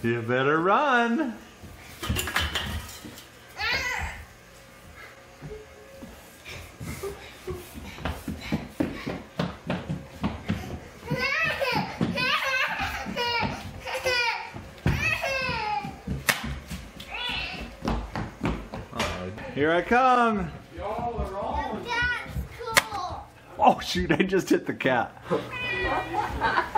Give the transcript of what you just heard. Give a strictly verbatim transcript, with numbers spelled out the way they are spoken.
You better run. Here I come. Y'all are all. That's cool. Oh shoot, I just hit the cat.